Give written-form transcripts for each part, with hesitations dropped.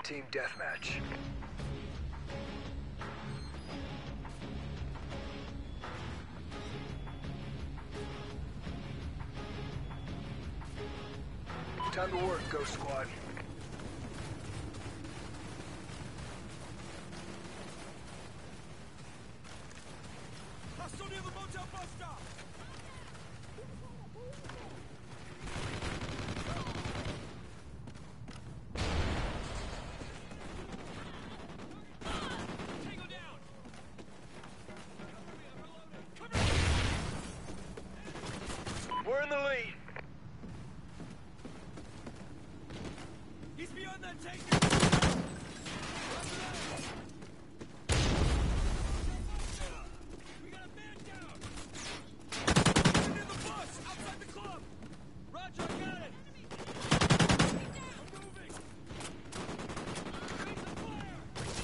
Team deathmatch. Time to work, Ghost Squad. Hostile near the motel bus stop! Tango down! Cover me, We're in the lead. He's beyond that tank! We got a man down! Get in the bus! Outside the club! Roger, I got it! I'm moving! Raise the fire!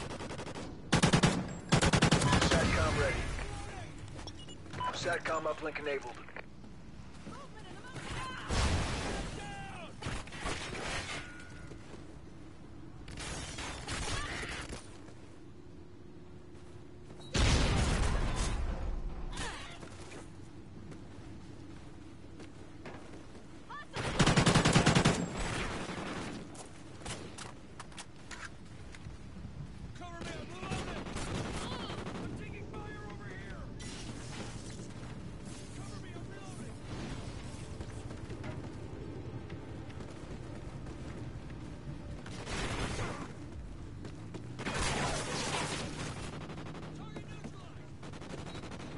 SATCOM ready. SATCOM uplink enabled. Cover me, I'm reloading! I'm taking fire over here! Cover me, I'm reloading! Target neutralized!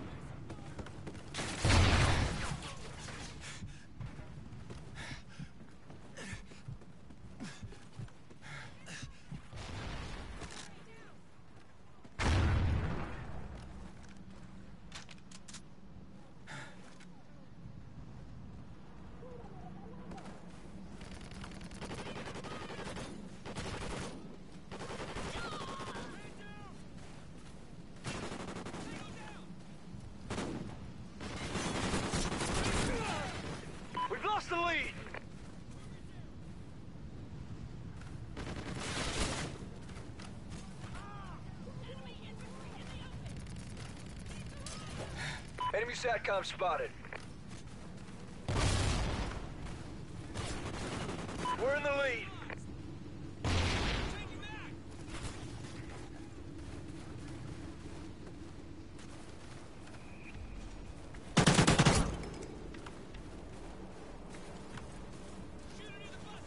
We've lost the lead. Enemy SATCOM spotted. We're in the lead. Taking back! Shooter near the bus!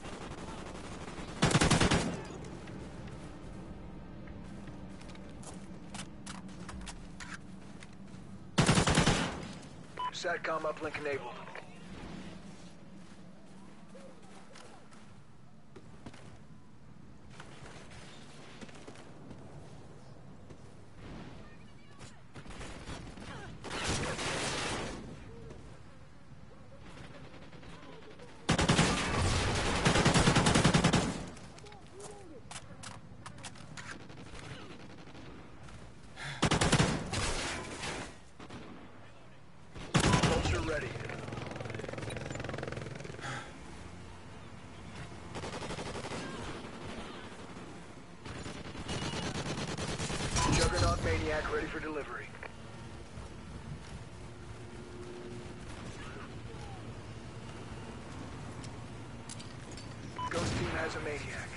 SATCOM uplink enabled. Vulture ready. Juggernaut Maniac ready for delivery. Ghost Team has a Maniac.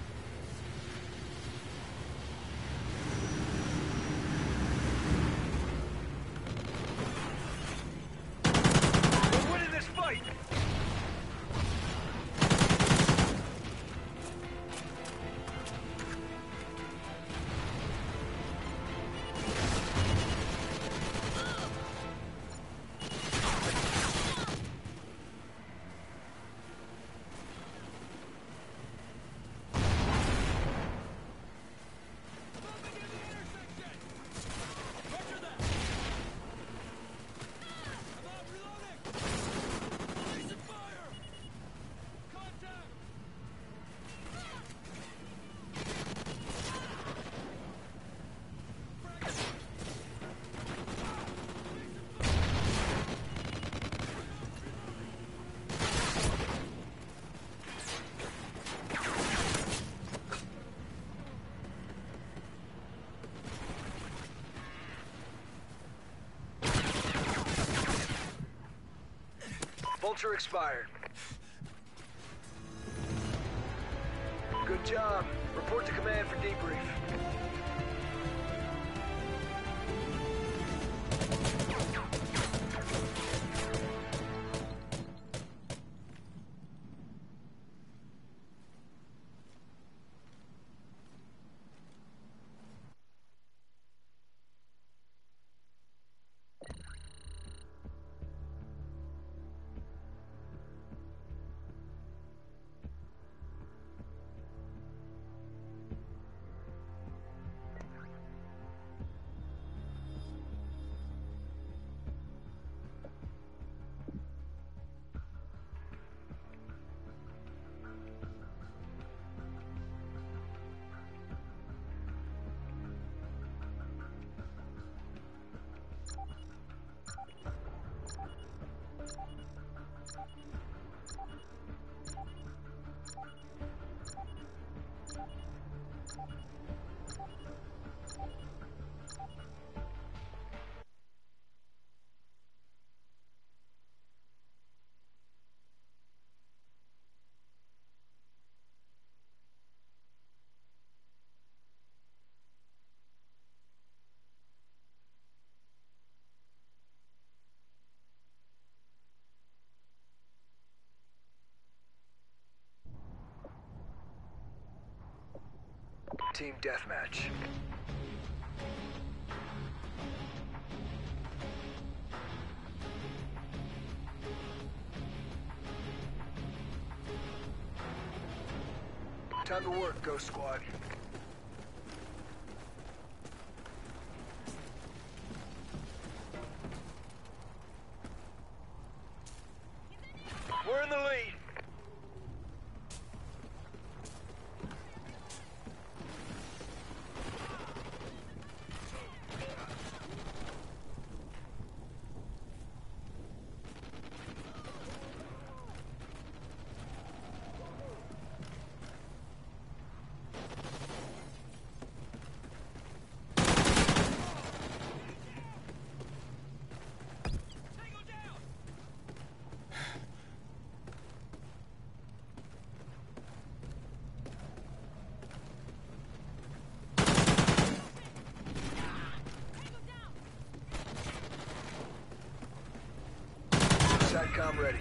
We're winning this fight! Vulture expired. Good job. Report to command for debrief. Team deathmatch. Time to work, Ghost Squad. We're in the lead. SATCOM ready.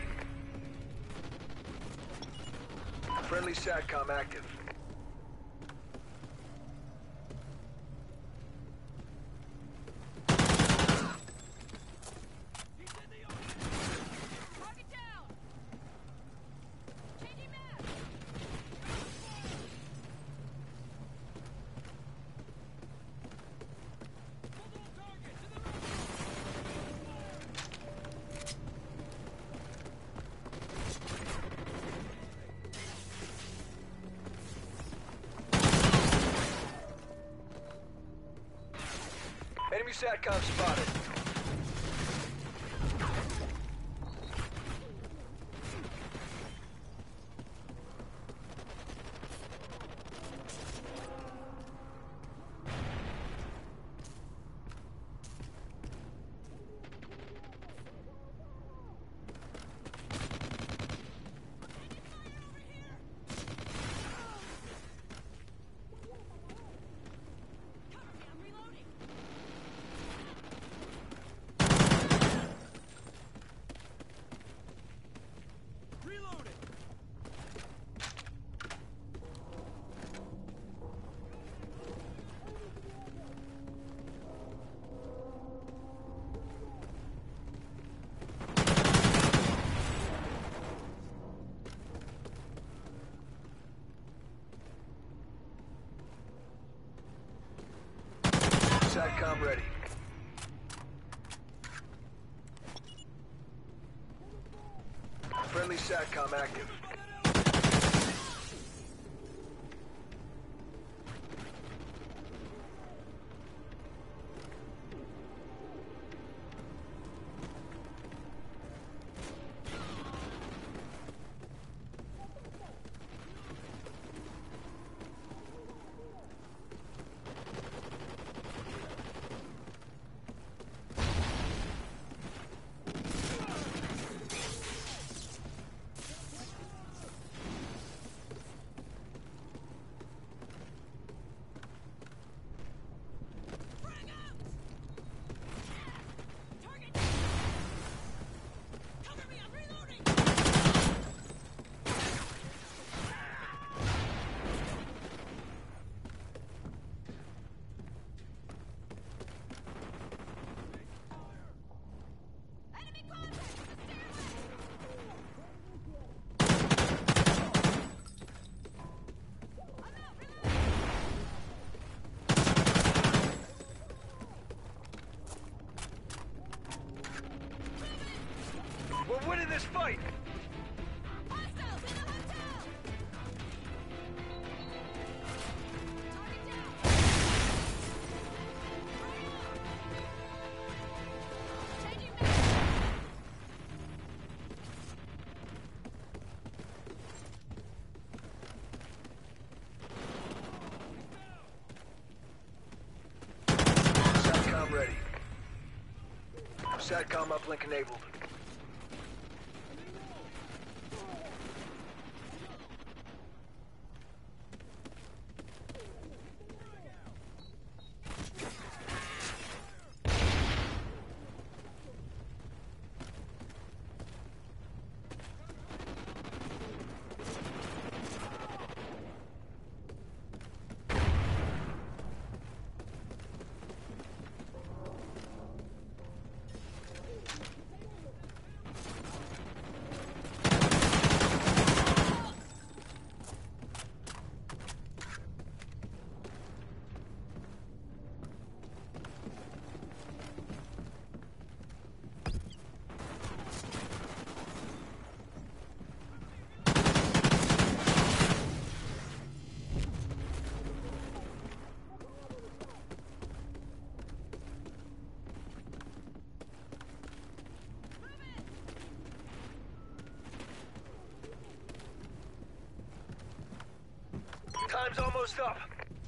Friendly SATCOM active. Target down! Changing map! Multiple targets to the right! Enemy SATCOM spotted. Cover me, I'm reloading! Reloading! SATCOM ready. Friendly SATCOM active. We're winning this fight! Hostiles in the hotel! Target down! Changing back! SATCOM ready. SATCOM uplink enabled. Time's almost up.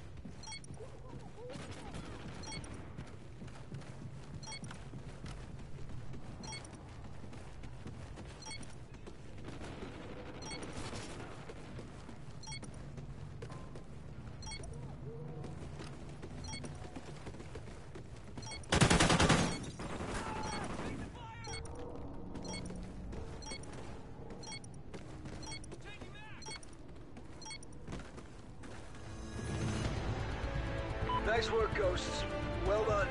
Nice work, Ghosts. Well done.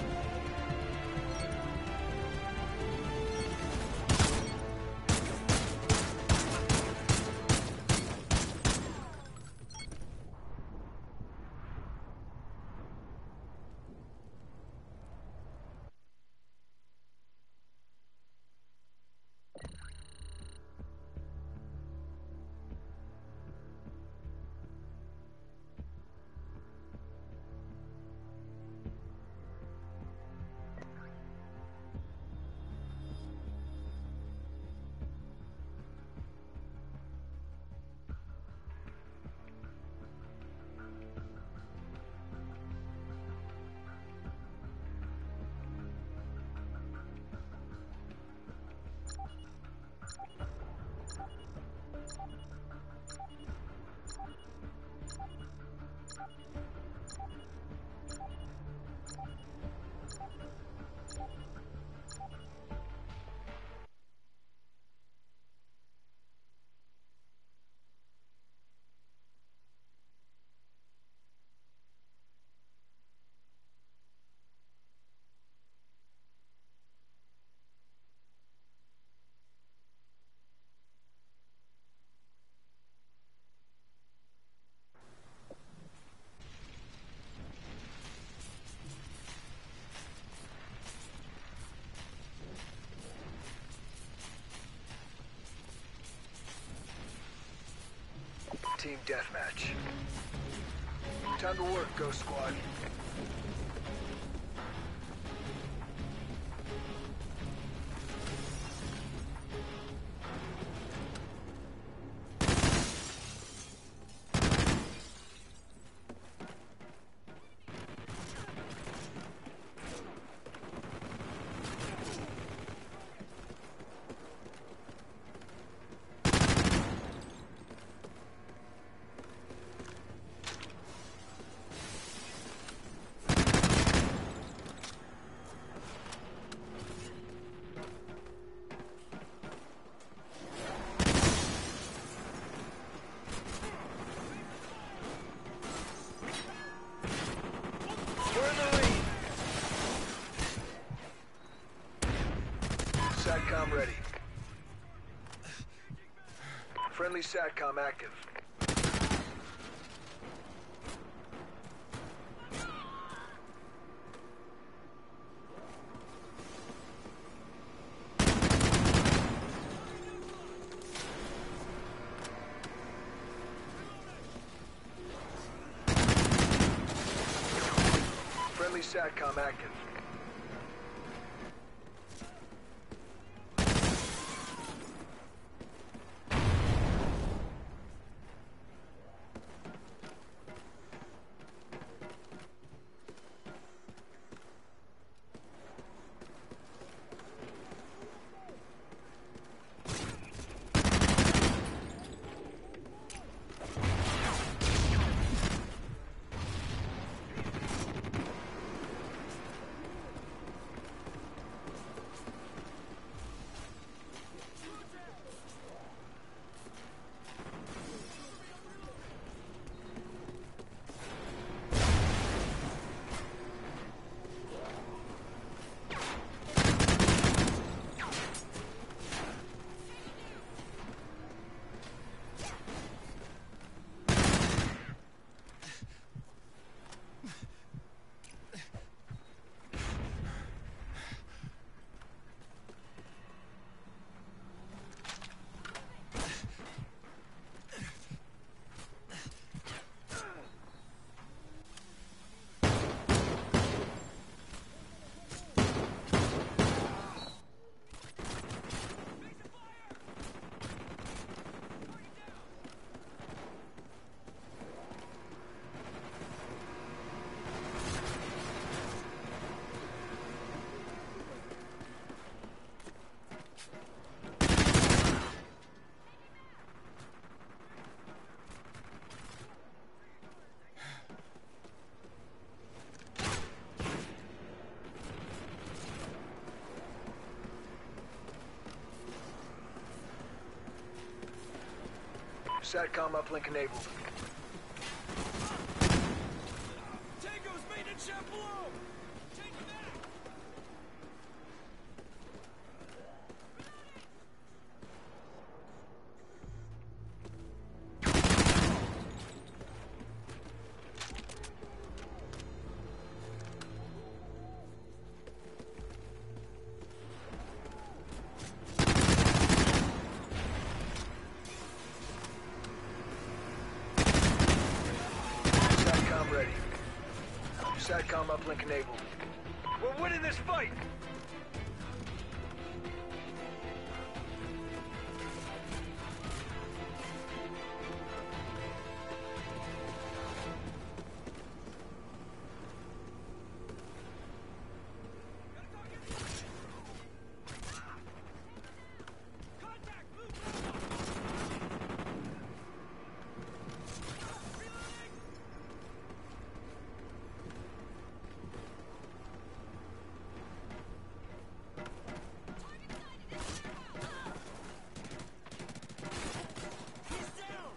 Team deathmatch. Time to work, Ghost Squad. SATCOM ready. Friendly SATCOM active. SATCOM active. SATCOM uplink enabled. Tango's maintenance shaft below! Take him back! SATCOM ready. SATCOM uplink enabled. We're winning this fight! Contact! Move! Reloading! He's down!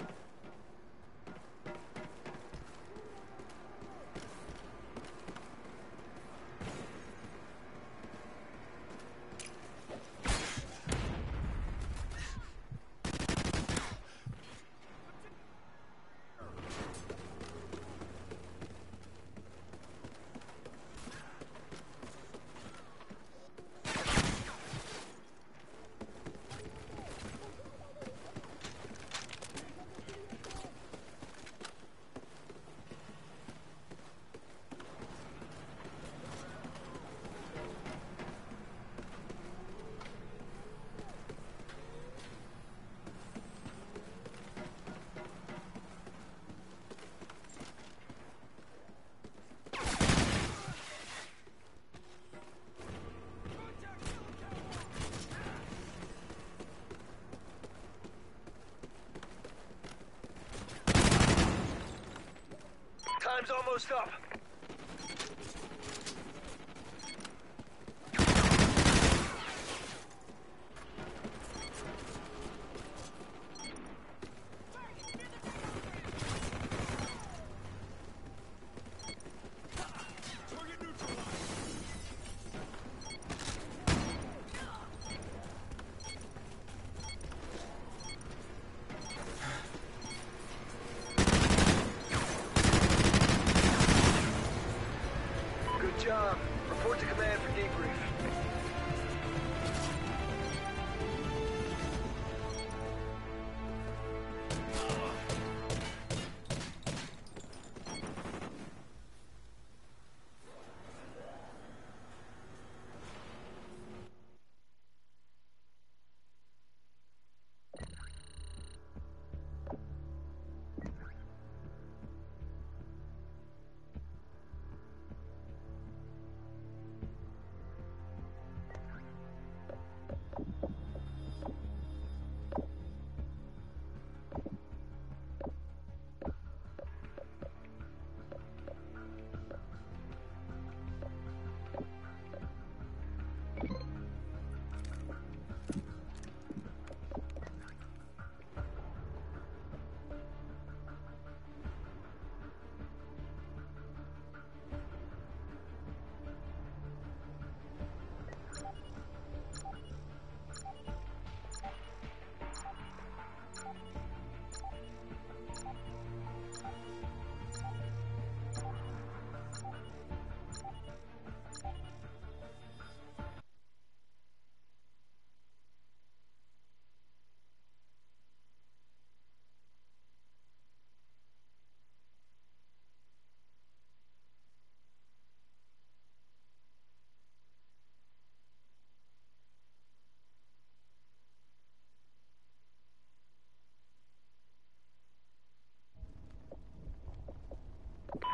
Time's almost up. Target neutralized!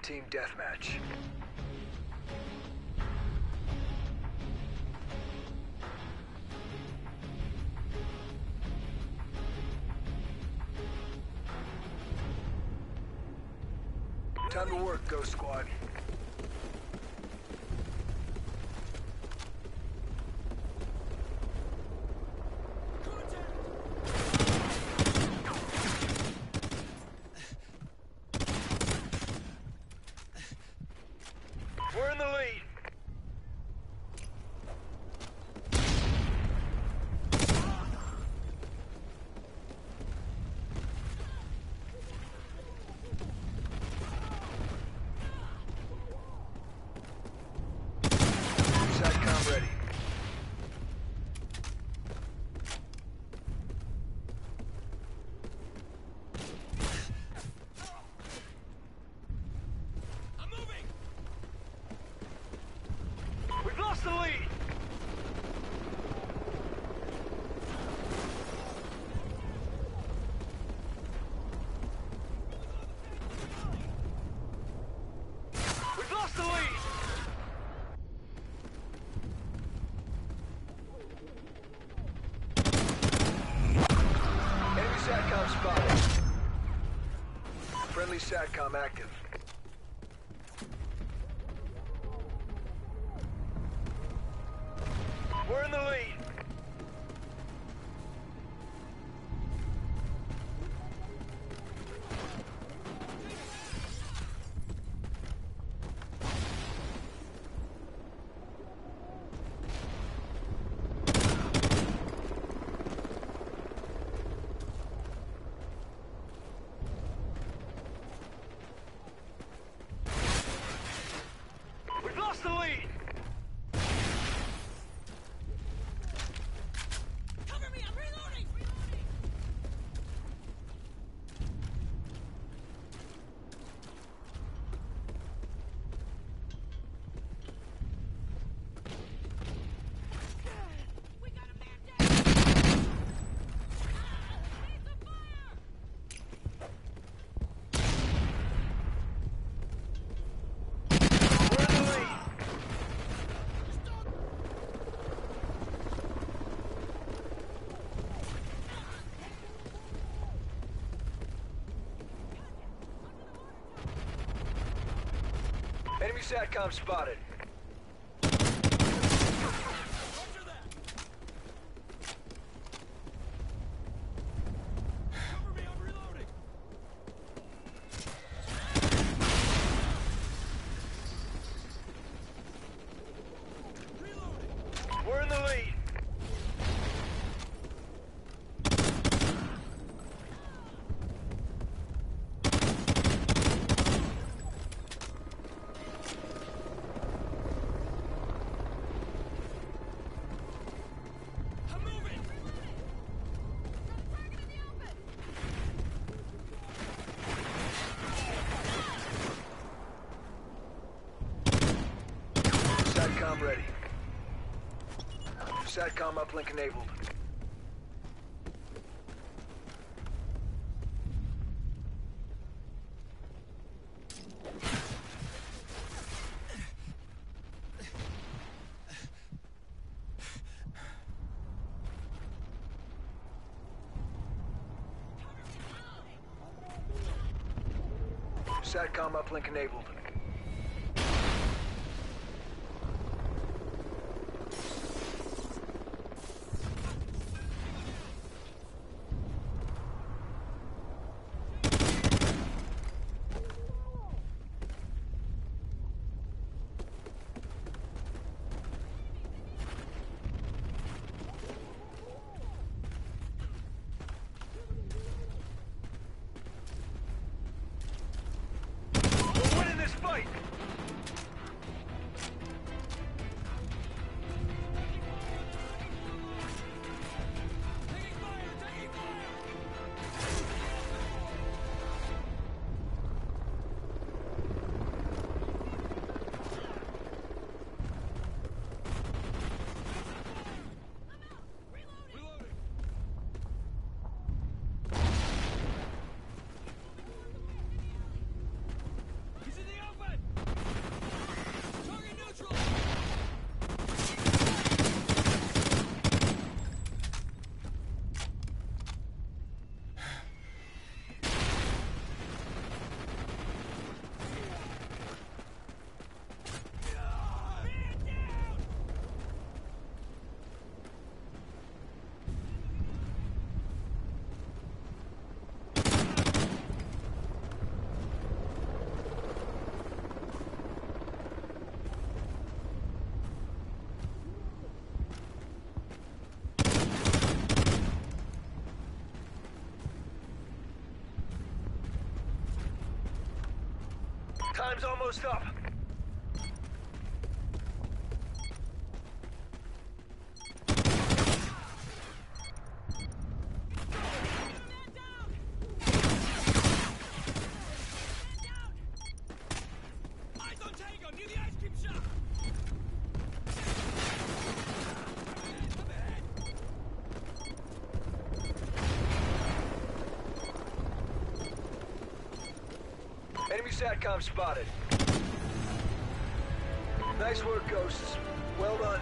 Team deathmatch. Time to work, Ghost Squad. We're in the lead. SATCOM ready. I'm moving! We've lost the lead. We've lost the lead. Enemy SATCOM spotted. Friendly SATCOM active. We're in the lead. We've lost the lead. Cover me, I'm reloading! We got a man down! Needs a fire! We're in the lead. Enemy SATCOM spotted. Roger that! Cover me, I'm reloading! Reloading! We're in the lead. I'm moving! Got a target in the open! SATCOM ready. SATCOM uplink enabled. SATCOM uplink enabled. We're winning this Time's almost up. Eyes on Tango, near the ice cream shop! Up ahead! Enemy SATCOM spotted. Nice work, Ghosts. Well done.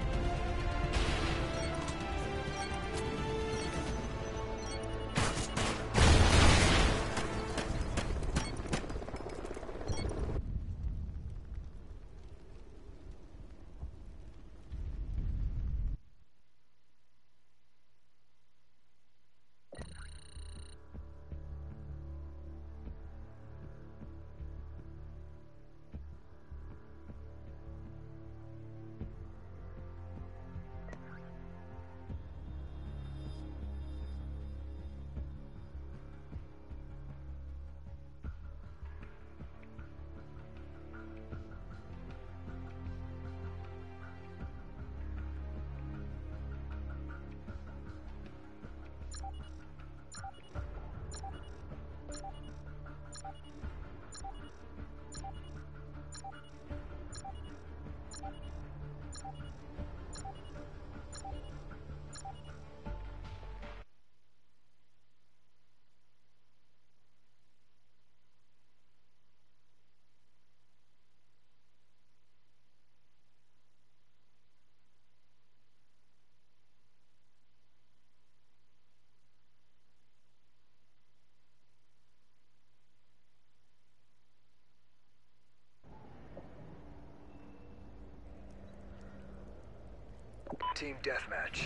Team deathmatch.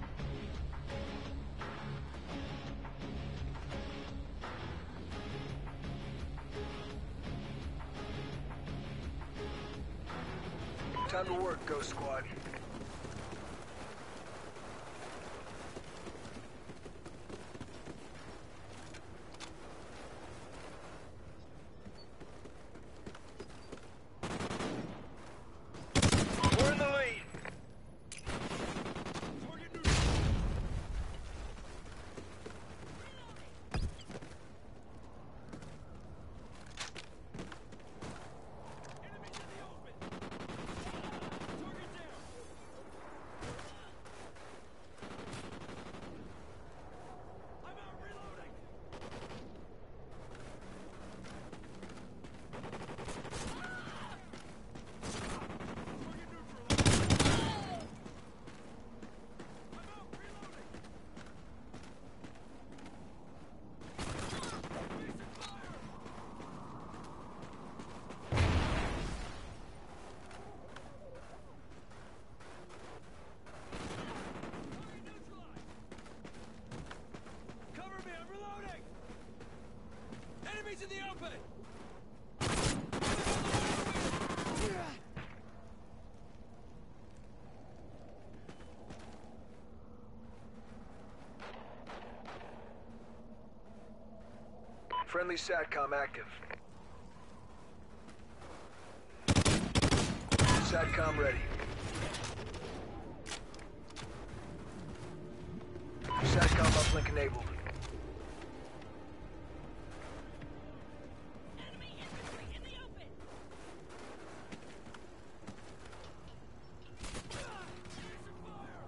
Time to work, Ghost Squad. We're in the lead. Target neutral! Enemies in the open! Target down! I'm out reloading! Target neutralized! I'm out reloading! Basic fire! Target neutralized! Cover me, I'm reloading! Enemies in the open! Friendly SATCOM active. SATCOM ready. SATCOM uplink enabled. Enemy infantry in the open! Basic fire!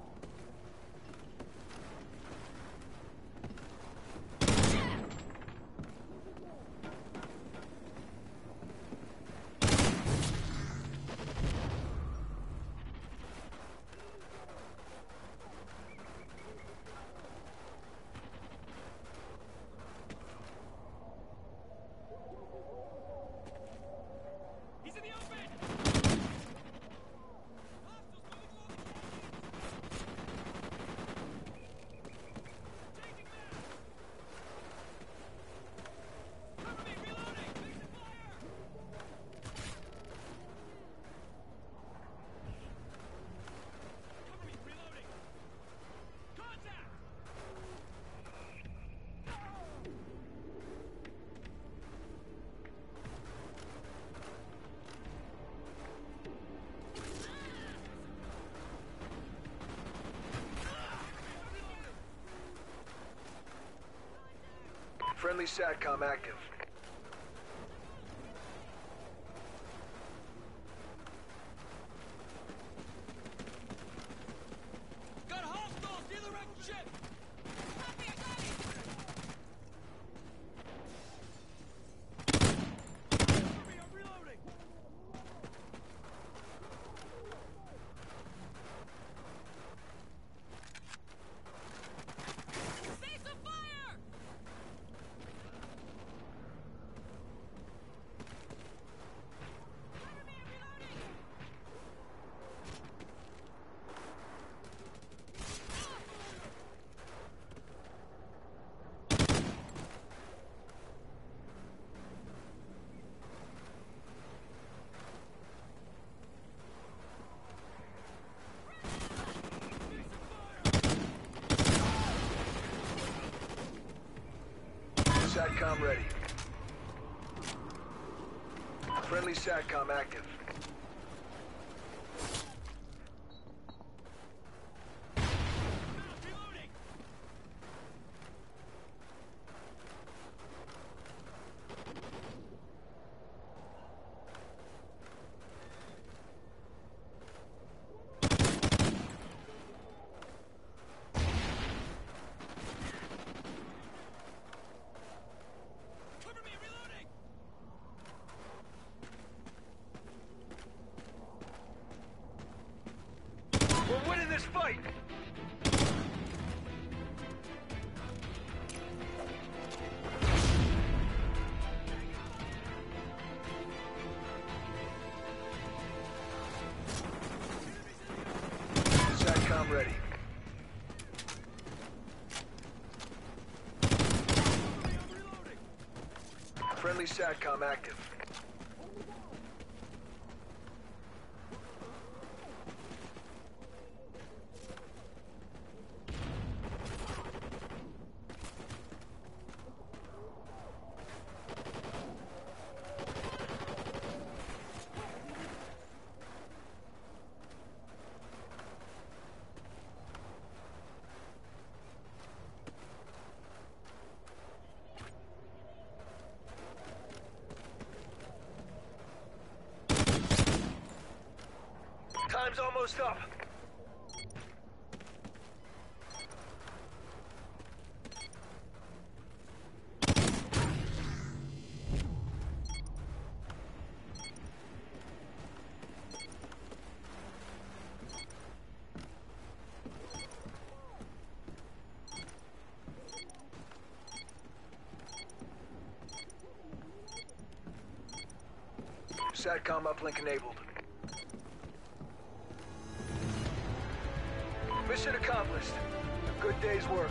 Friendly SATCOM active. Got hostiles near the wrecked ship! Copy, I got it! Cover me, I'm reloading! Cease the fire! Cover me, I'm reloading! SATCOM ready. Friendly SATCOM active. Reloading! Cover me, reloading! We're winning this fight! SATCOM ready. Cover me, I'm reloading! Friendly SATCOM active. Time's almost up. SATCOM uplink enabled. Mission accomplished. A good day's work.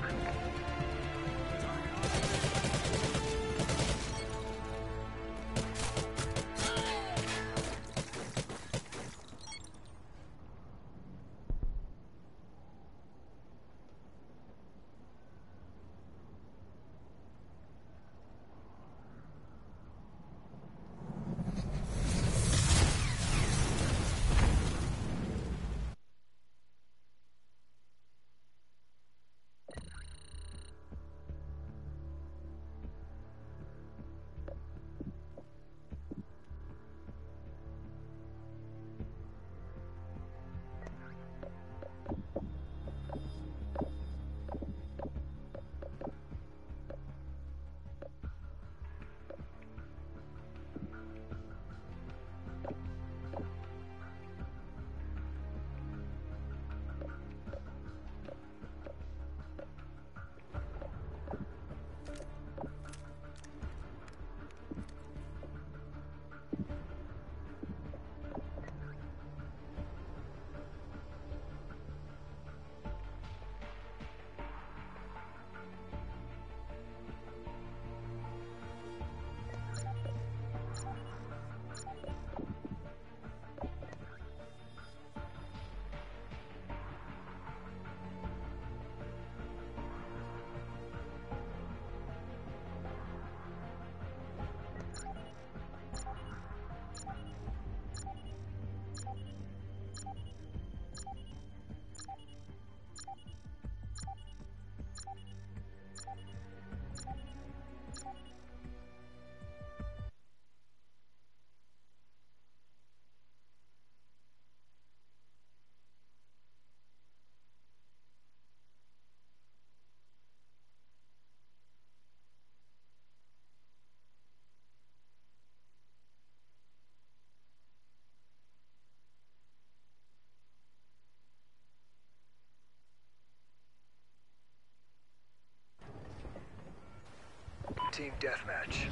Team deathmatch.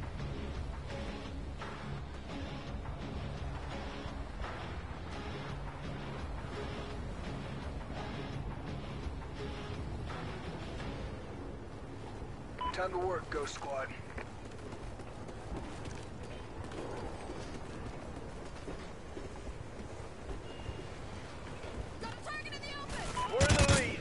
Time to work, Ghost Squad. Got a target in the open! We're in the lead.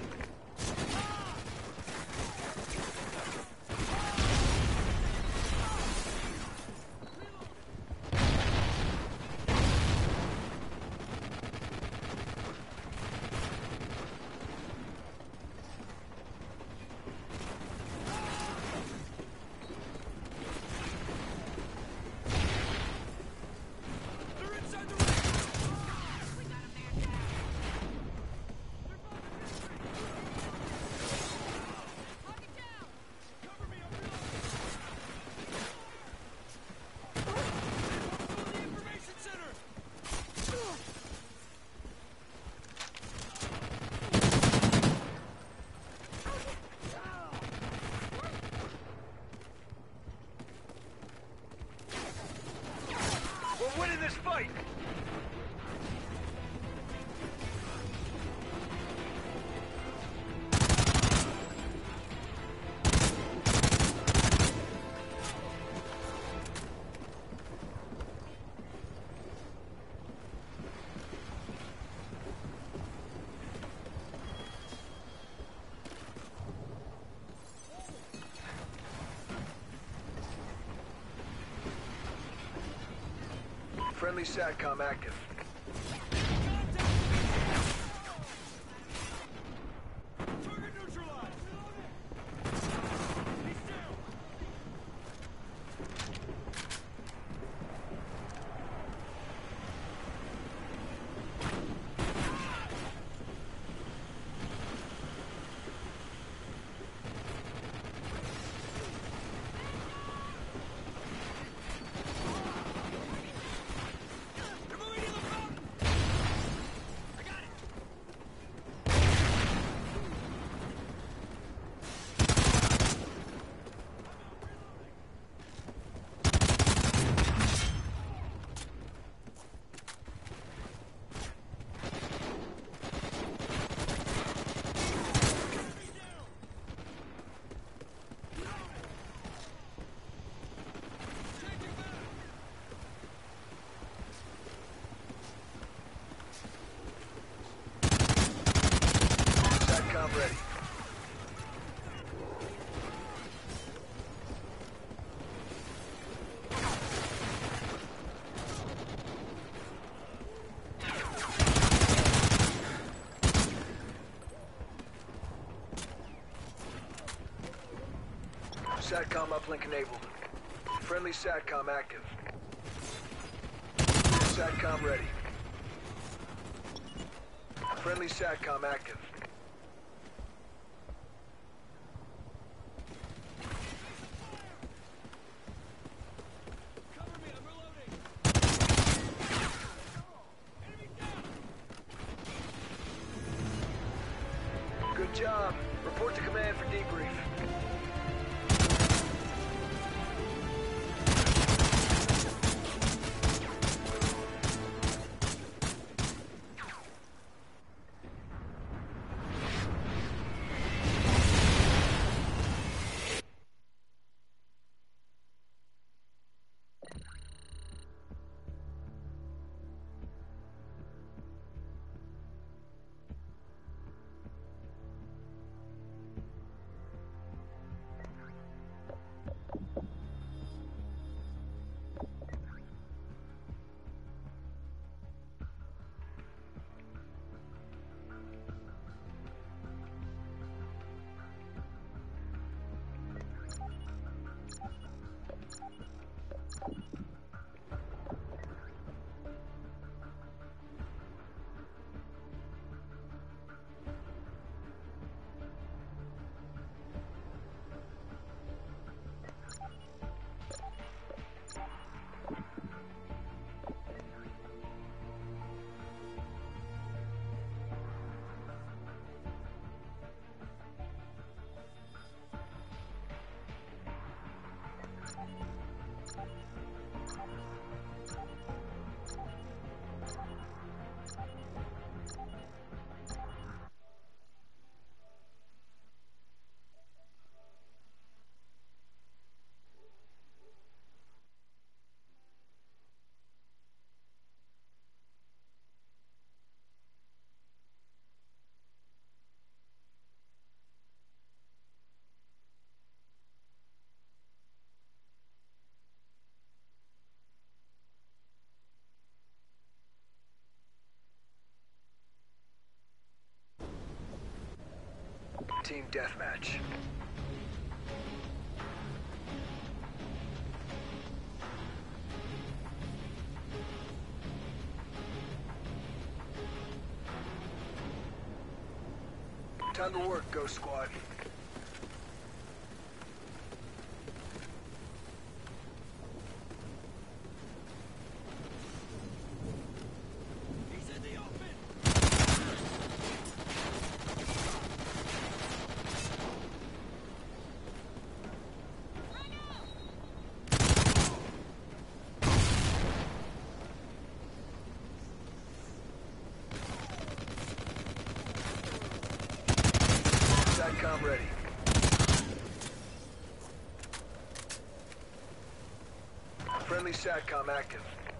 They're inside the ring! We got a man down! They're both infantry! Target down! Cover me, I'm reloading! Go to the information center! We're winning this fight. Friendly SATCOM active. Target neutralized! He's down! They're moving to the fountain! I got it! Enemy down! Changing back! SATCOM ready. SATCOM uplink enabled. Friendly SATCOM active. SATCOM ready. Friendly SATCOM active. Cover me, I'm reloading! Enemy down! Good job. Report to command for debrief. Team deathmatch. Time to work, Ghost Squad. He's in the open! SATCOM ready. Friendly SATCOM active.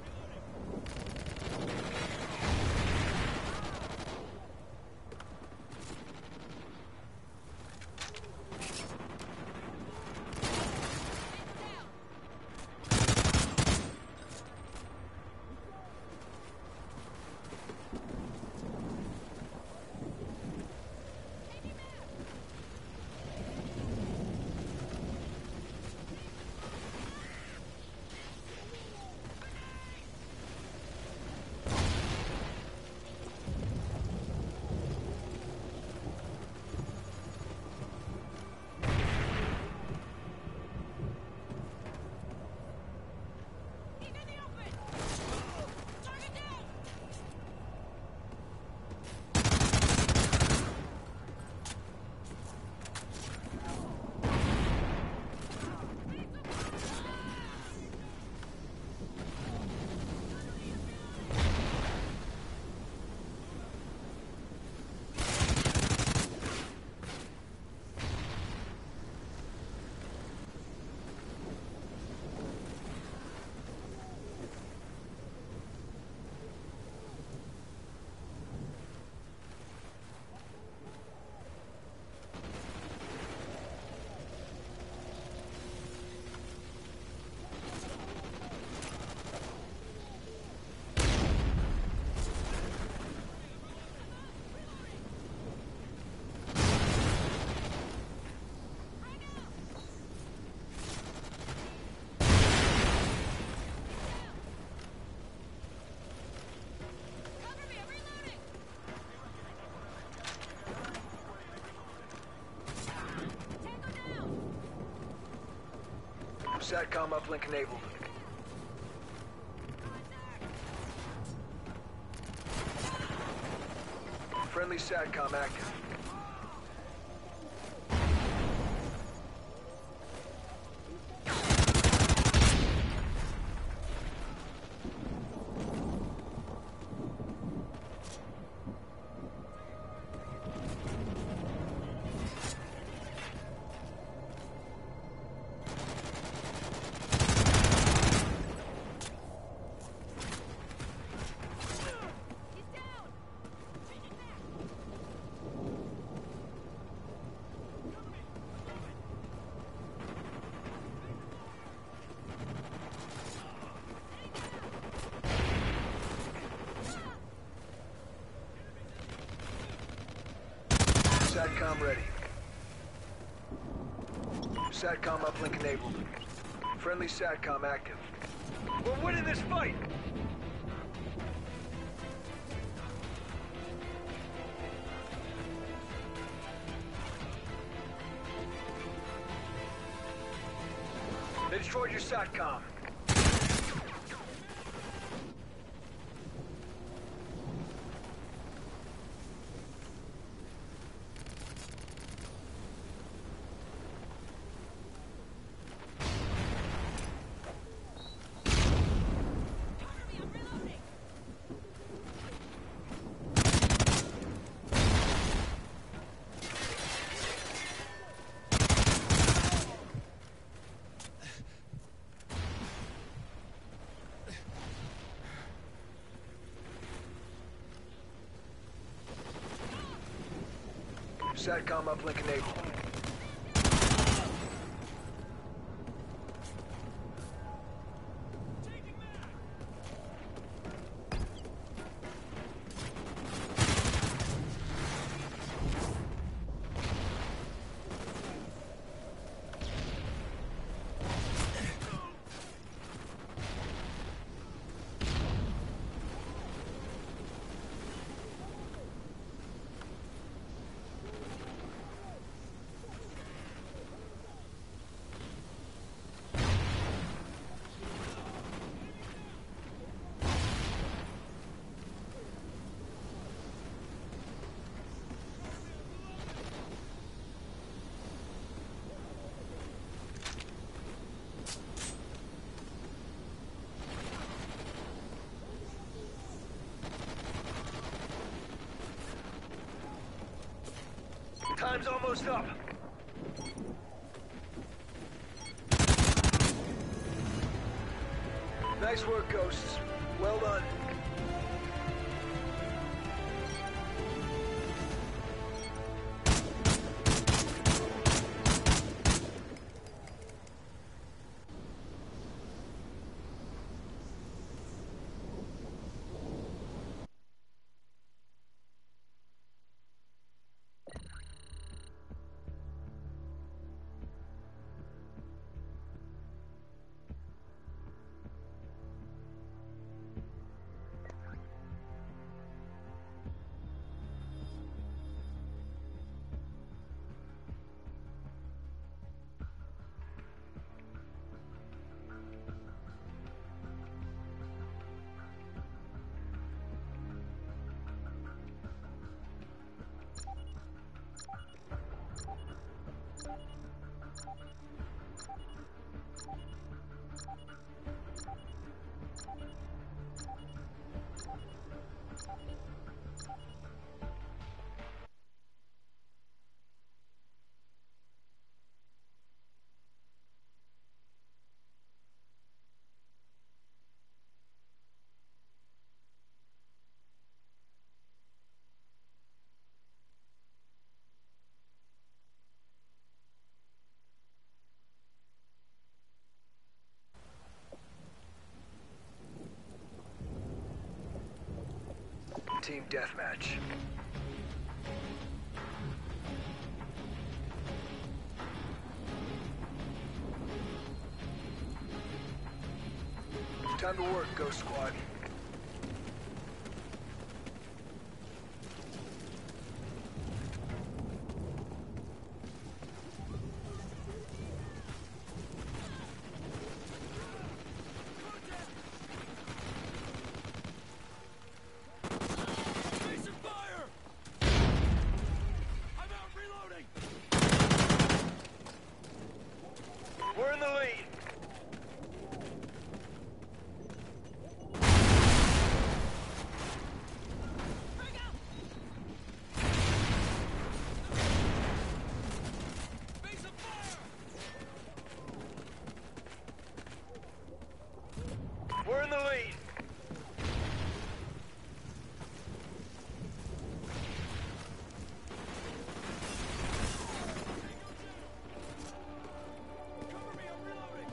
He's in the open! Target down! Cover me, I'm reloading! Tango down! SATCOM uplink enabled. Friendly SATCOM active. He's down! Changing back! SATCOM ready. SATCOM uplink enabled. Friendly SATCOM active. We're winning this fight! They destroyed your SATCOM. Cover me, I'm reloading! SATCOM uplink enabled. Taking that! Time's almost up. Nice work, Ghosts. Well done. Team deathmatch. Time to work, Ghost Squad. Facing fire! I'm out reloading! We're in the lead. Bring out! Facing fire! We're in the lead. Cover me, I'm reloading!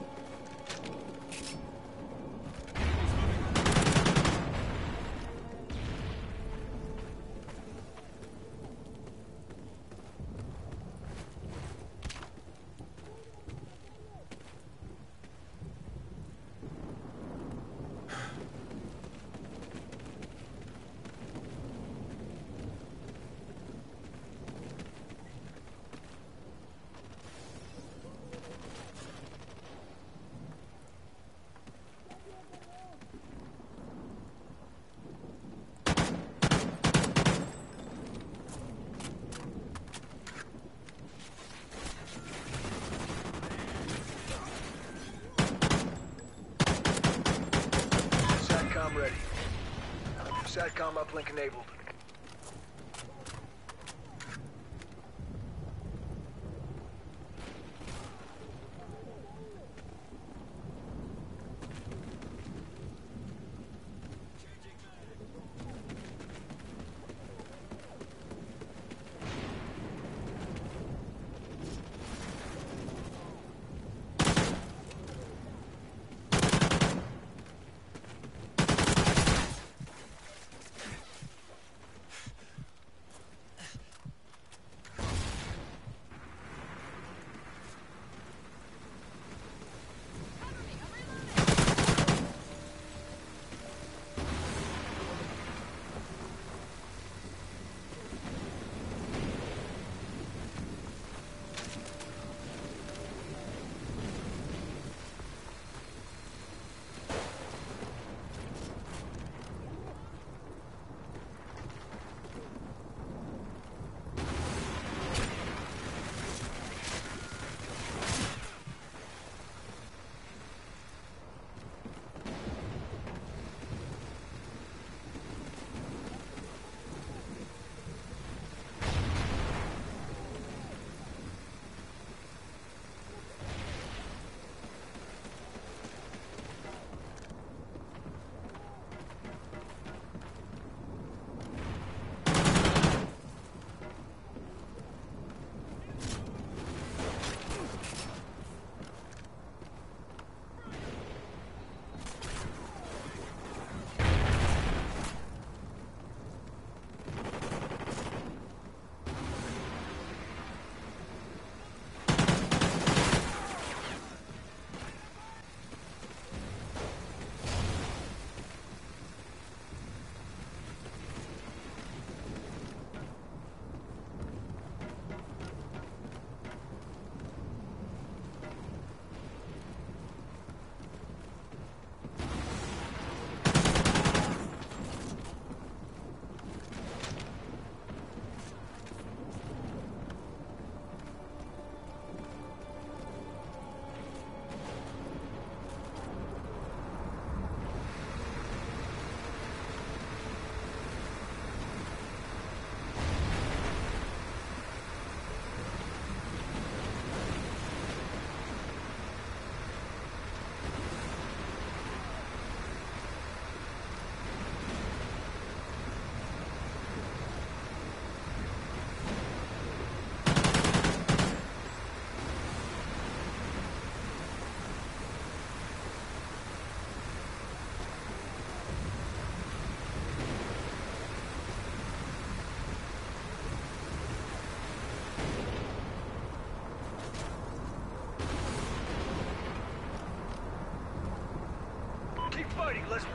SATCOM ready. SATCOM uplink enabled. Changing mag!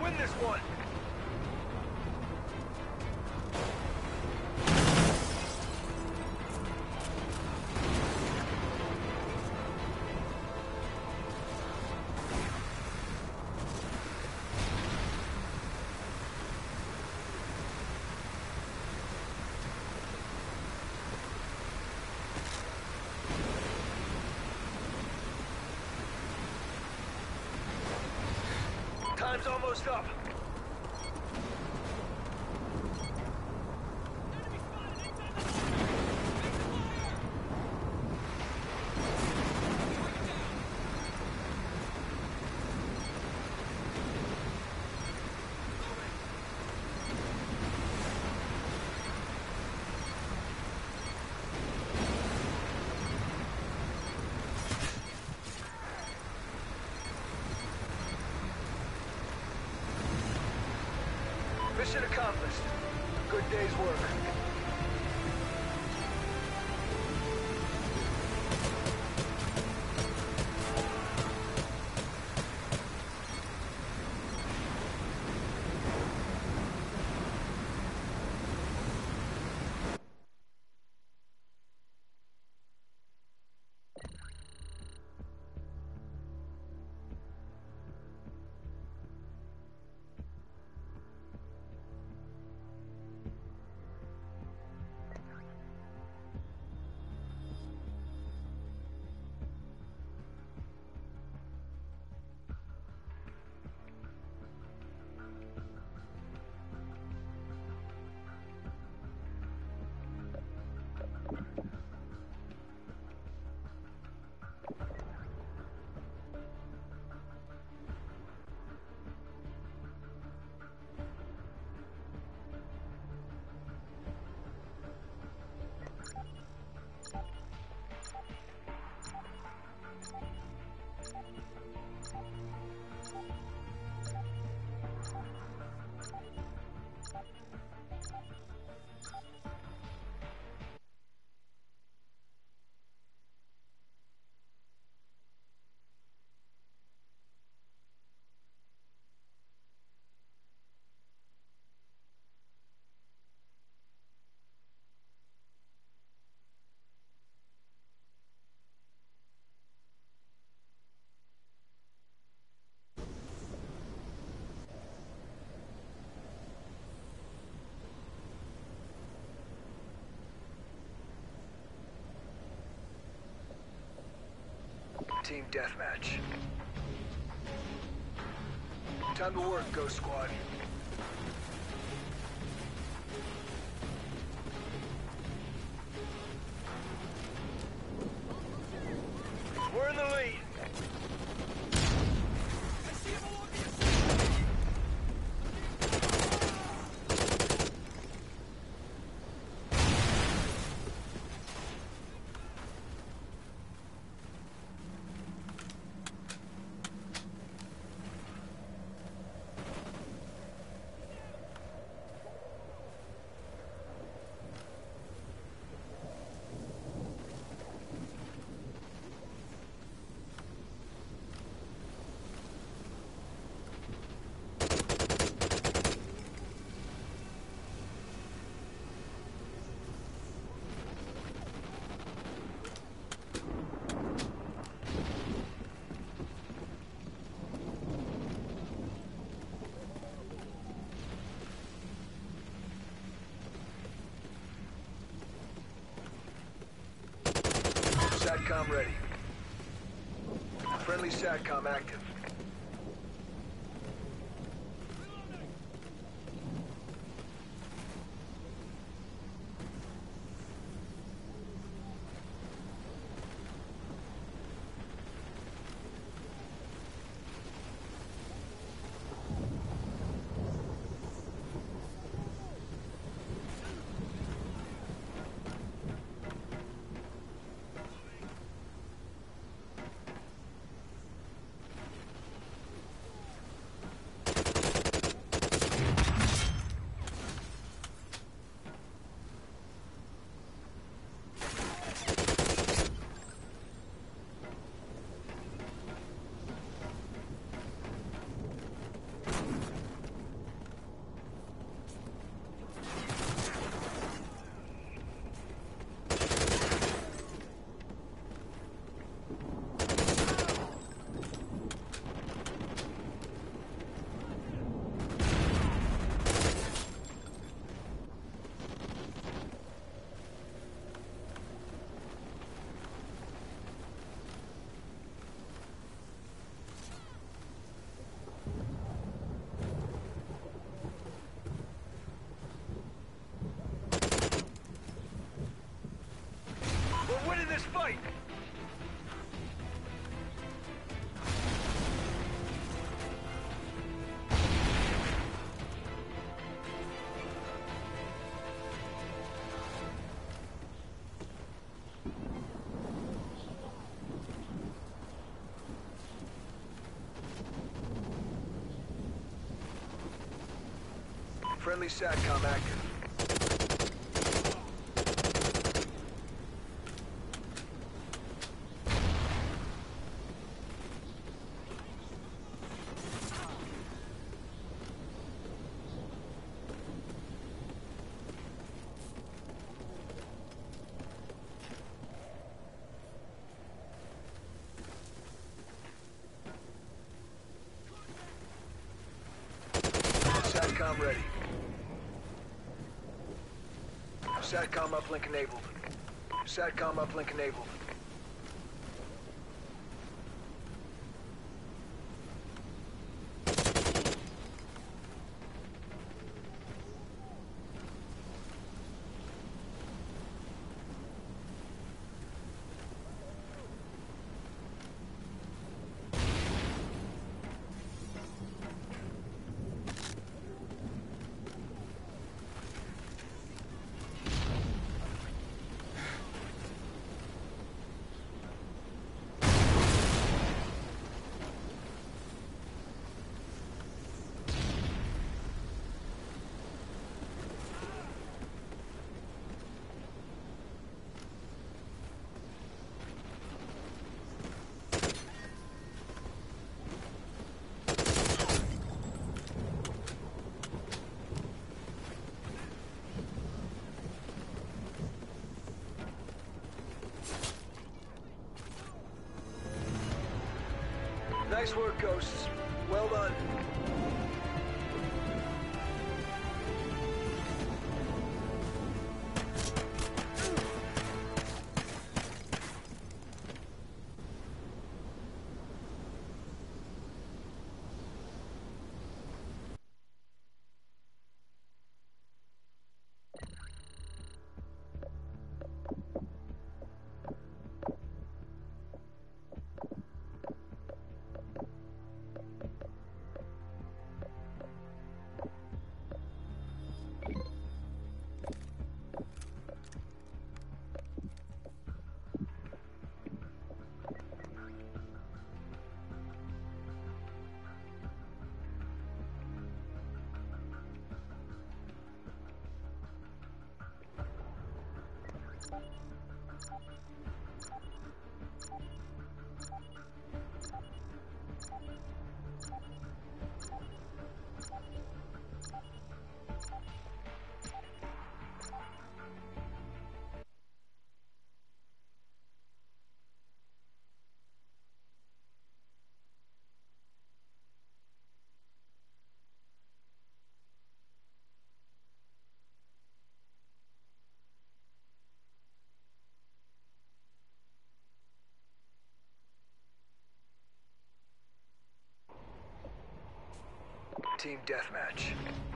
win this one! Time's almost up. Mission accomplished. Good day's work. Team deathmatch. Time to work, Ghost Squad. We're in the lead. I see him along the SATCOM ready. Friendly SATCOM active. this fight! Friendly SATCOM active. SATCOM ready. SATCOM uplink enabled. SATCOM uplink enabled. Nice work, Ghosts. Well done. Team deathmatch.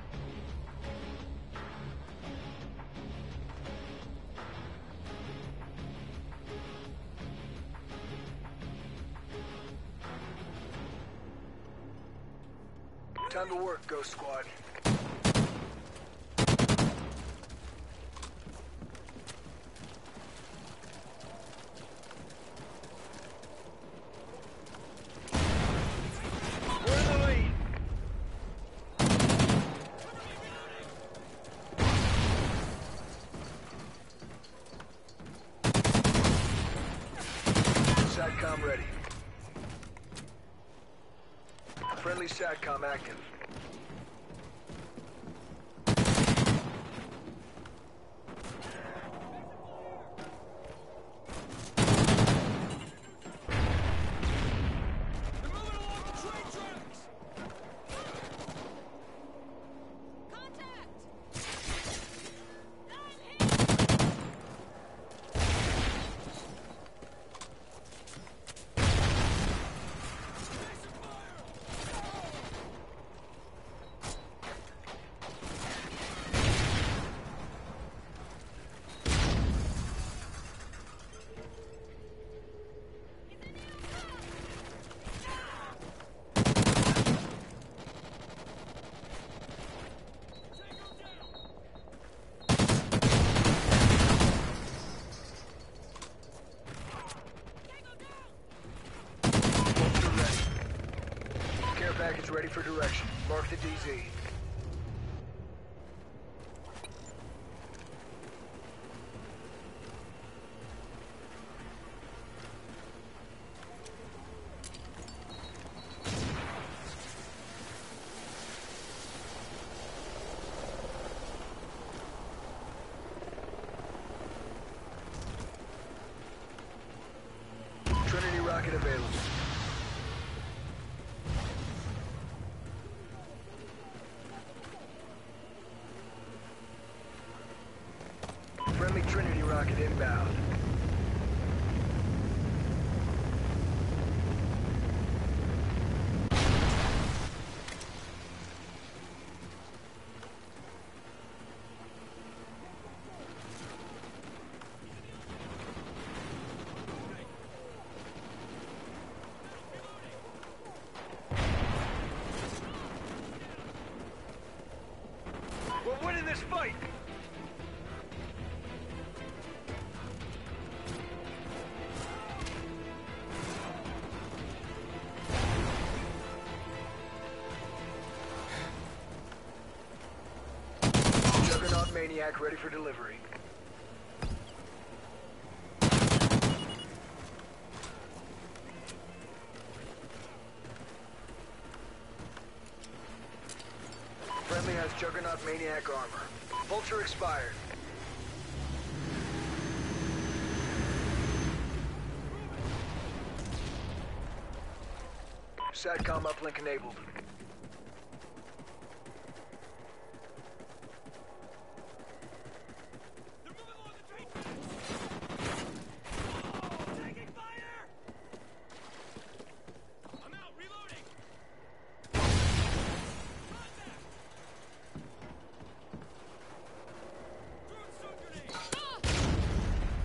Time to work, Ghost Squad. We're in the lead. SATCOM ready. Friendly SATCOM active. They're moving along the train tracks! Contact! I'm hit! package ready for direction. Mark the DZ. Trinity rocket available. Friendly Trinity rocket inbound. We're winning this fight! Juggernaut Maniac ready for delivery. Friendly has Juggernaut Maniac armor. Vulture expired. SATCOM uplink enabled. They're moving along the train. Taking fire! I'm out, reloading. Contact! Throwing stun grenade.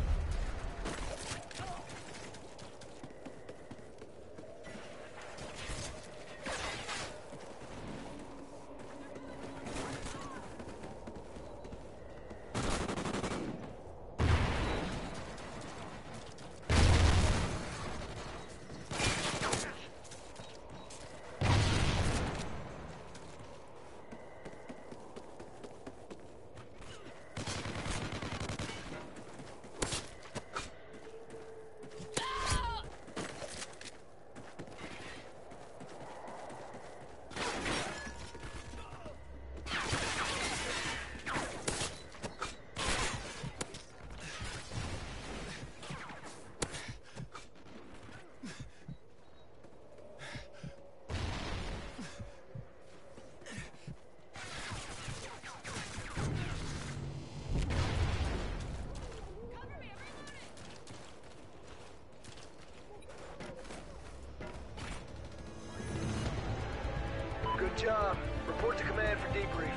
Good job. Report to command for debrief.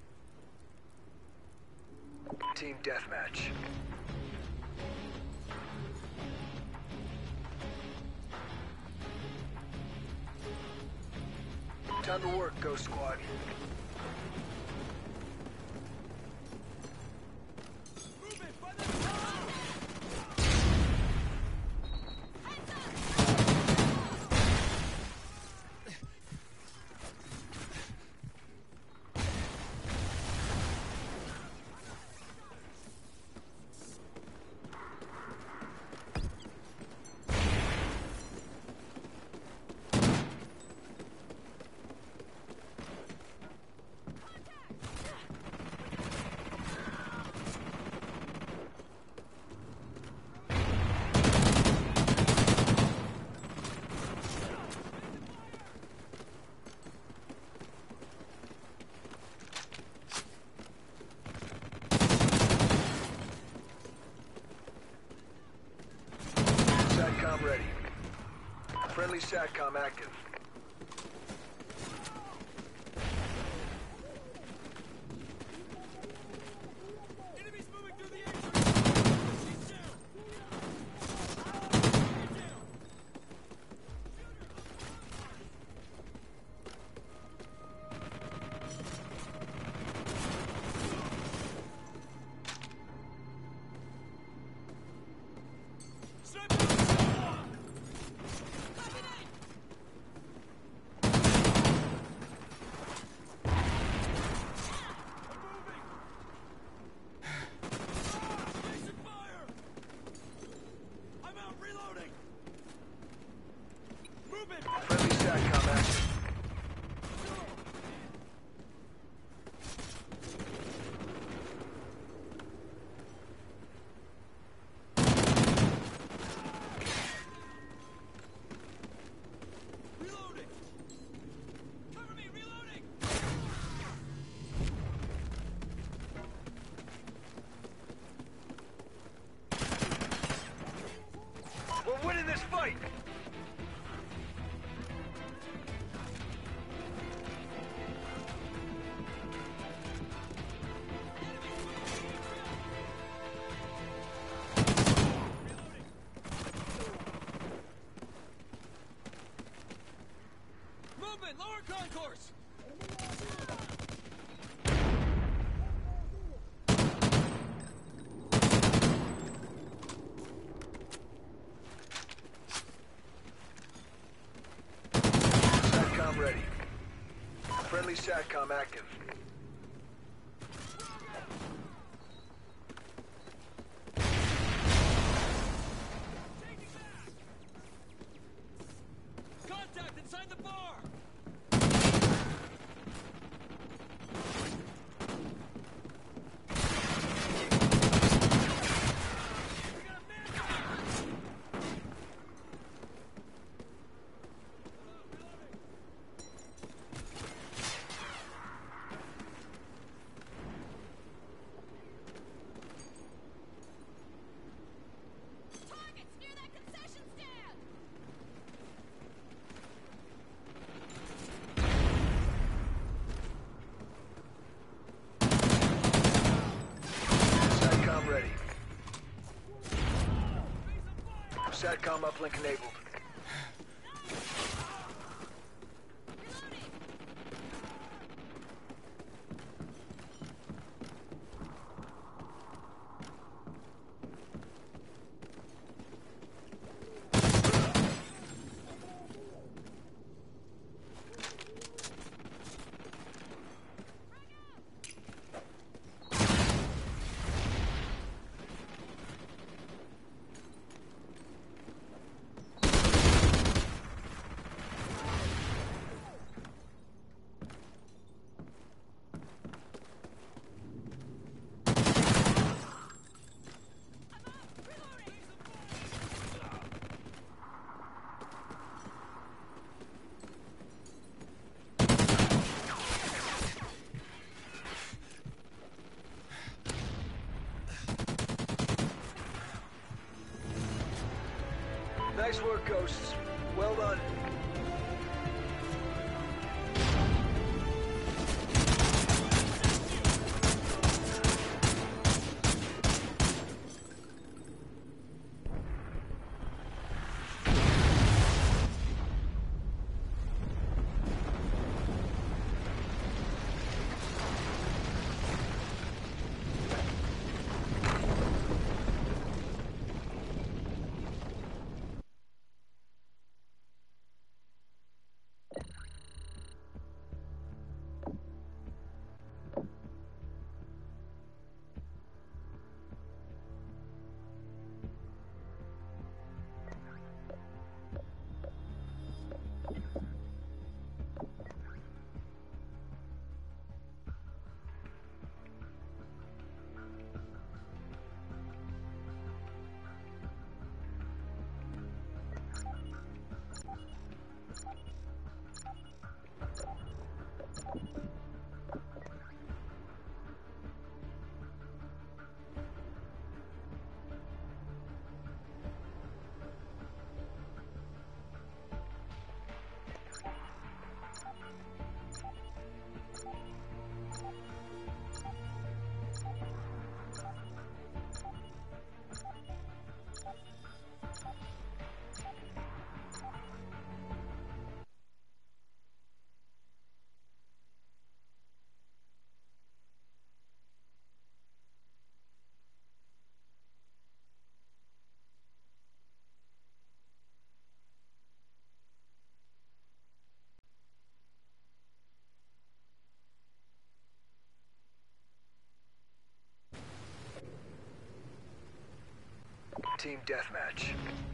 Team deathmatch. Time to work, Ghost Squad. Move it! By the top! SATCOM ready. Friendly SATCOM active. Enemies moving through the entrance! She's down! Get down! Sniper! Station fire! I'm out reloading! Move it! Friendly SATCOM active. Reloading! Cover me, reloading! We're winning this fight! Movement! Lower concourse! SATCOM ready. Friendly SATCOM active. Taking back! Contact inside the bar! We got a man down! Reloading! Targets near that concession stand! SATCOM ready. Face of fire! SATCOM uplink enabled. Reloading! I'm up! Reloading! Nice work, Ghosts. Well done. Team deathmatch.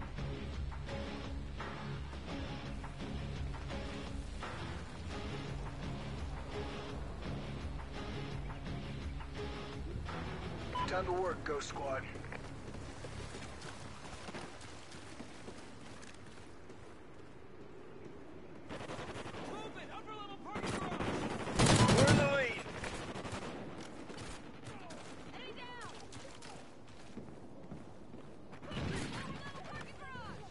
Time to work, Ghost Squad. Movement! Upper level parking garage! We're in the lead. Enemy down! Level parking garage!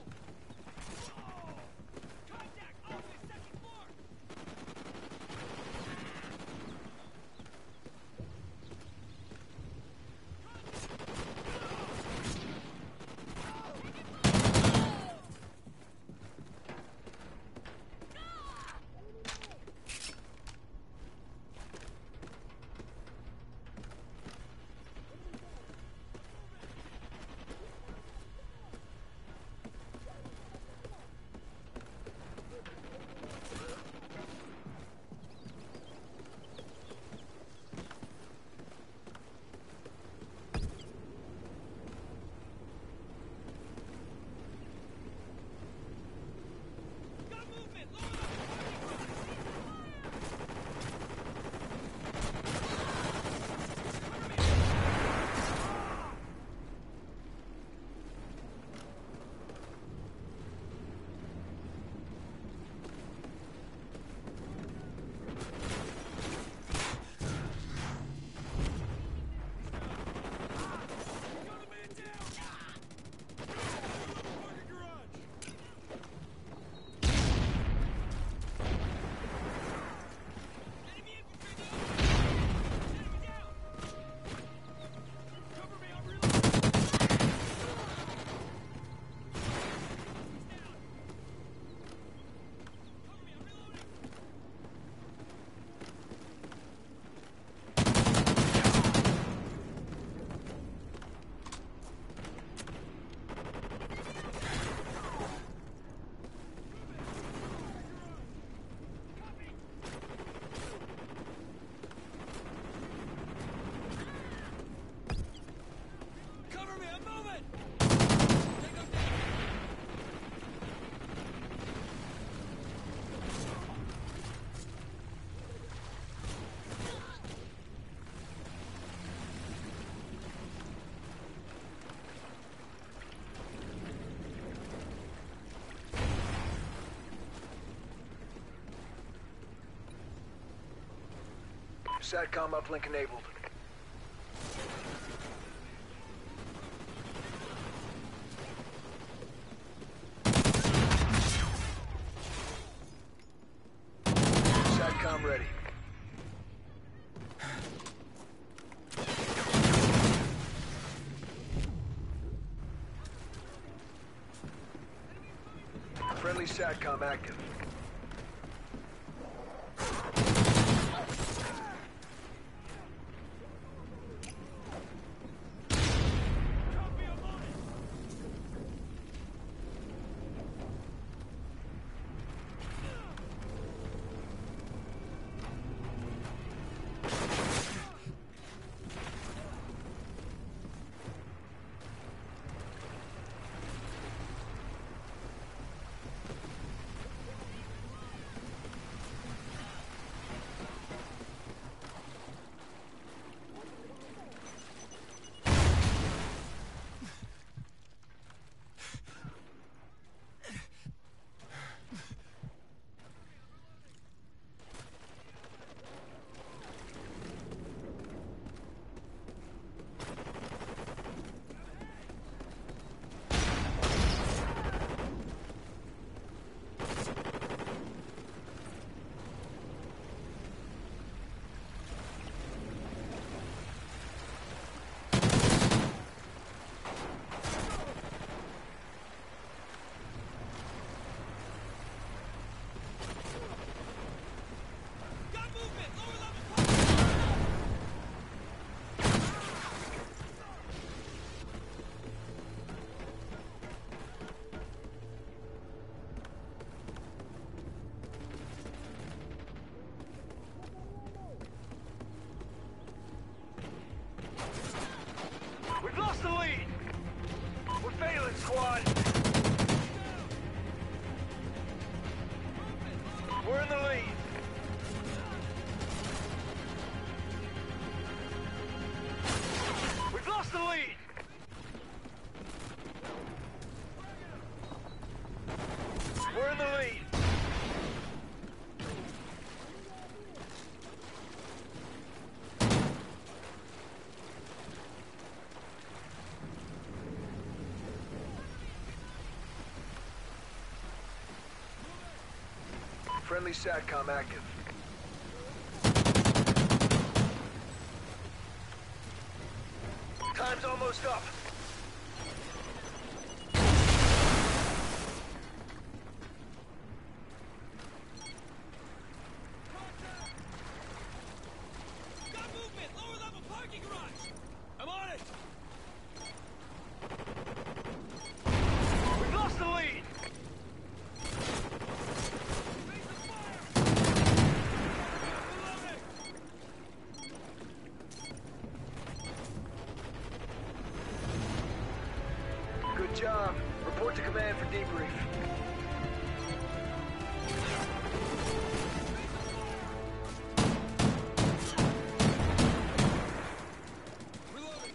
Contact! All the way second floor! Got movement! Lower level parking garage! Got a man down! Lower level parking garage! Enemy infantry down! Enemy down! Cover me, I'm reloading! He's down! Cover me, I'm reloading! Copy! Cover me, I'm moving! Tango down! SATCOM uplink enabled. SATCOM ready. Friendly SATCOM active. Copy, I'm on it! Friendly SATCOM active. Time's almost up. Got movement! Lower level parking garage! I'm on it! We've lost the lead! Face the fire! Reloading! Good job. Report to command for debrief. Reloading!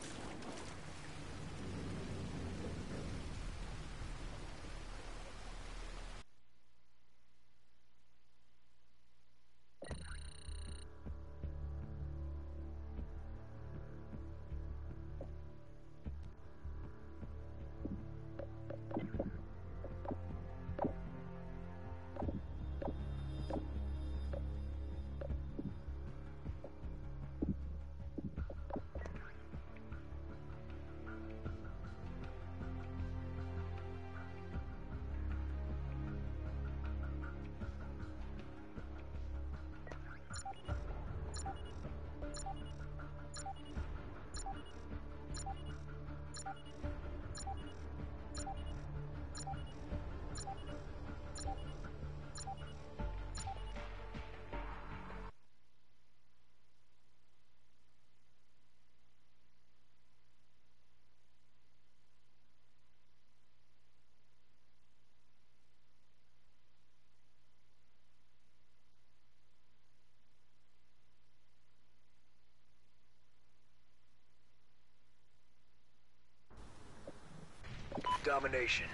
Domination.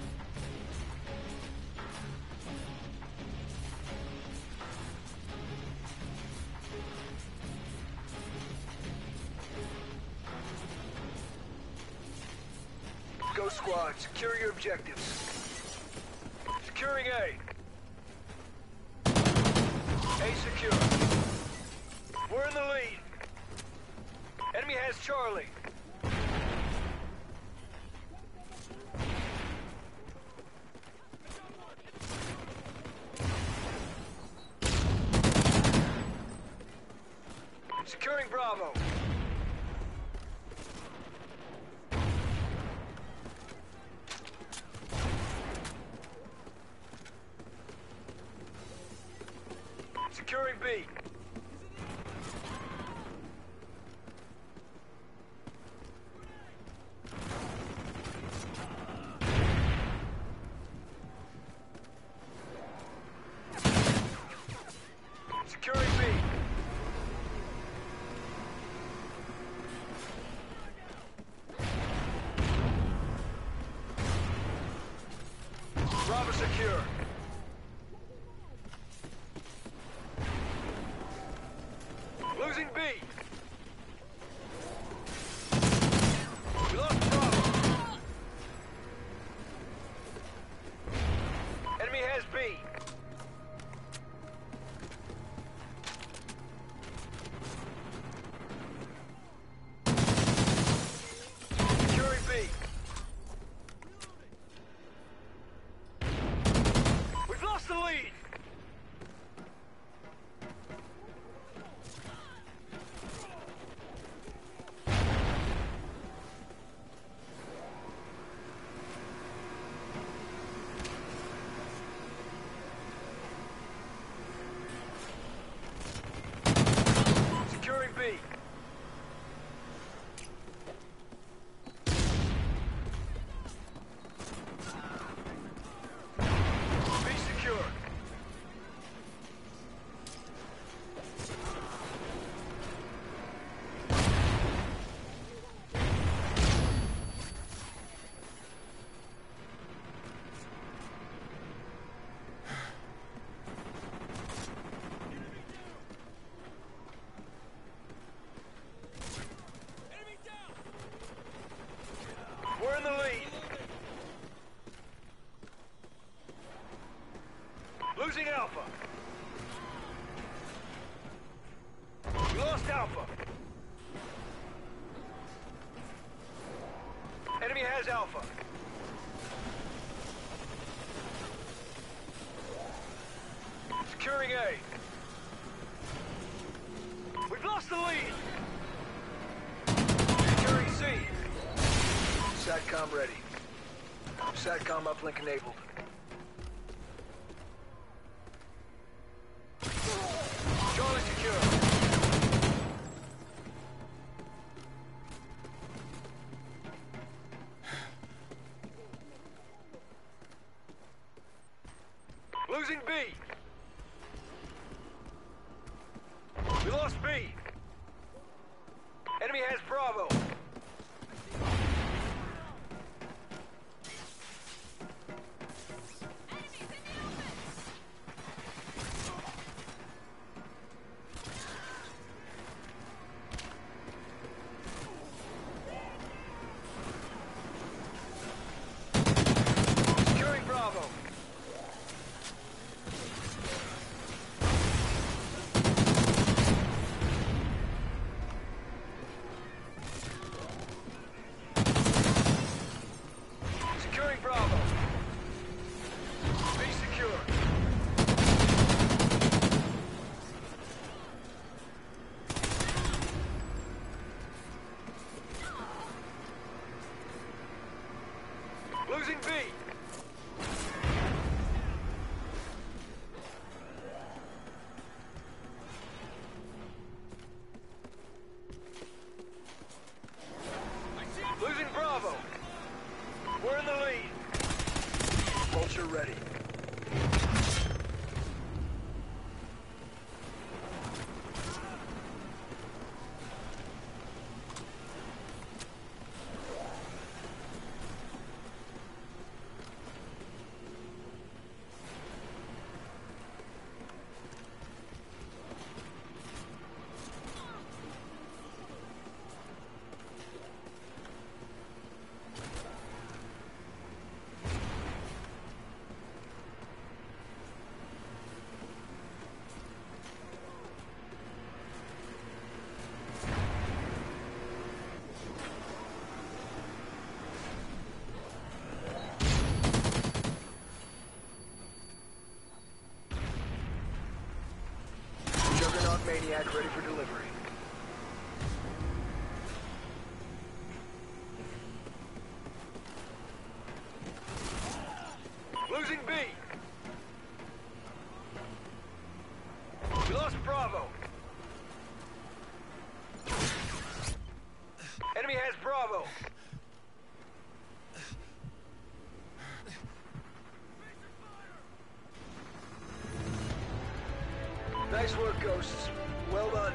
Go squad, secure your objectives. Securing A. A secure. We're in the lead. Enemy has Charlie. Securing Bravo. Securing B. Securing B. Bravo secure. Losing B. We lost Bravo. Enemy has B. Securing B. We've lost the lead. Alpha. Enemy has Alpha. Securing A. We've lost the lead. Securing C. SATCOM ready. SATCOM uplink enabled. Charlie secure. Losing B. We lost B. Enemy has Bravo. Securing Bravo. Securing Bravo. B secure. Losing B. Losing Bravo. We're in the lead. Vulture ready. Juggernaut Maniac ready for delivery. Losing B. We lost Bravo. Enemy has Bravo. Nice work, Ghosts. Well done.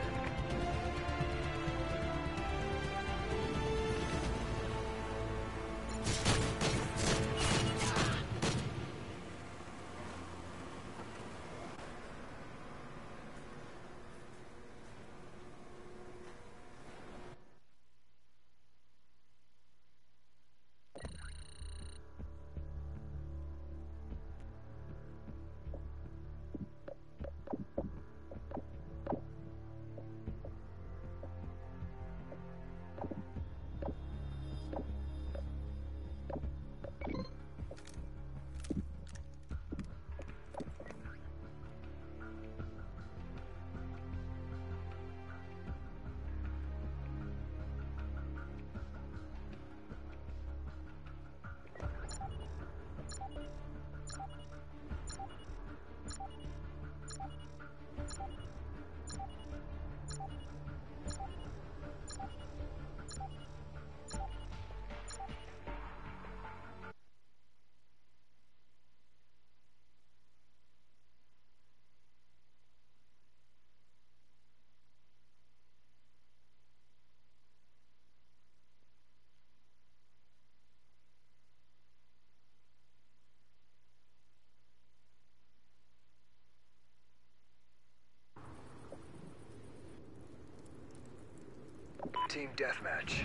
Team Deathmatch.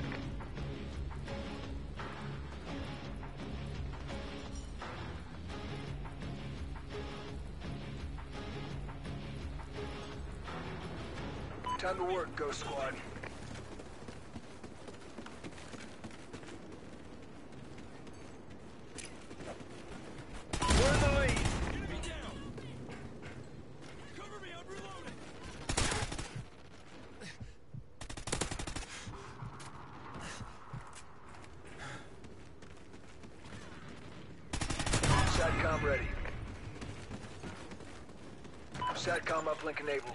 Time to work, Ghost Squad. We're in the lead. Enemy down! Cover me, I'm reloading! SATCOM ready. SATCOM uplink enabled.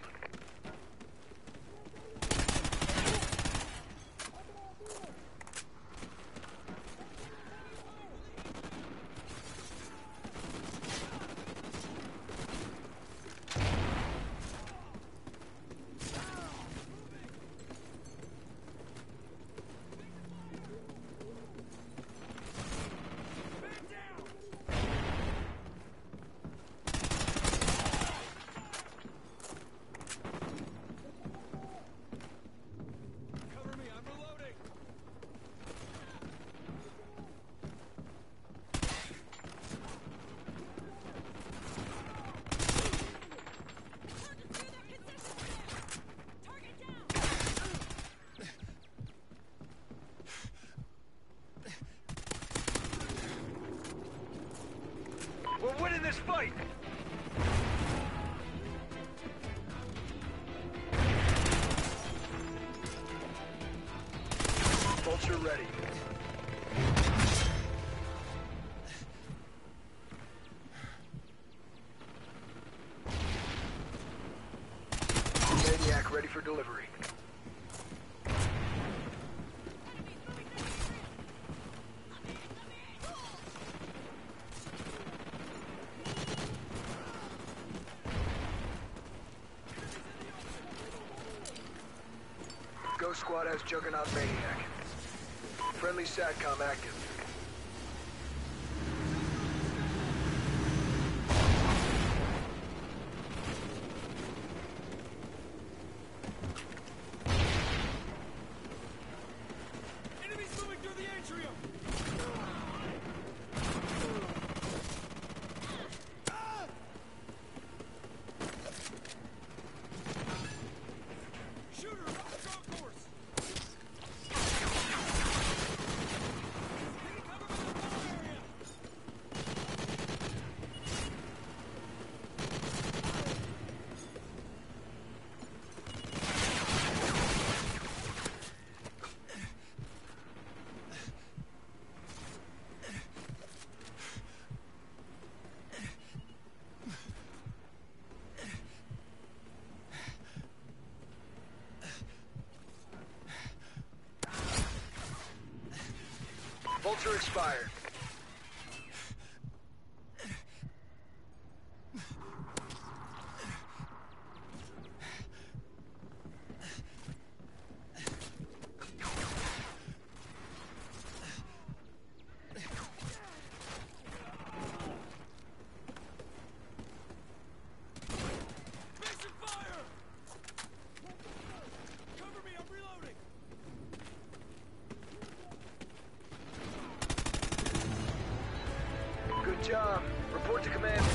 Man down! Cover me, I'm reloading! Target through their positions there! Target down! We're winning this fight! Vulture ready. Maniac ready for delivery. Enemies moving to the area! Ghost Squad has Juggernaut Maniac. Friendly SATCOM active. Enemies moving through the atrium! Ah! Shooter, rock concourse! Taking cover from the wall area! Vulture expired. Mason fire! Cover me, I'm reloading! Good job. Report to command